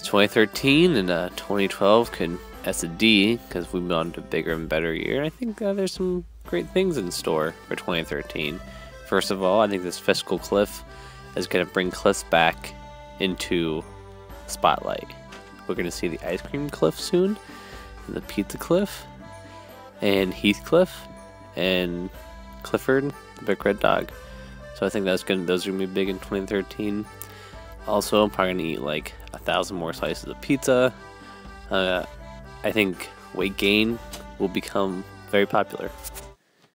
2013 and 2012 could as a D because we've gone to bigger and better year. I think there's some great things in store for 2013. First of all, I think this Fiscal Cliff is going to bring cliffs back into spotlight. We're going to see the Ice Cream Cliff soon, and the Pizza Cliff, and Heathcliff, and Clifford, the Big Red Dog. So I think those are going to be big in 2013. Also, I'm probably going to eat like 1,000 more slices of pizza. I think weight gain will become very popular.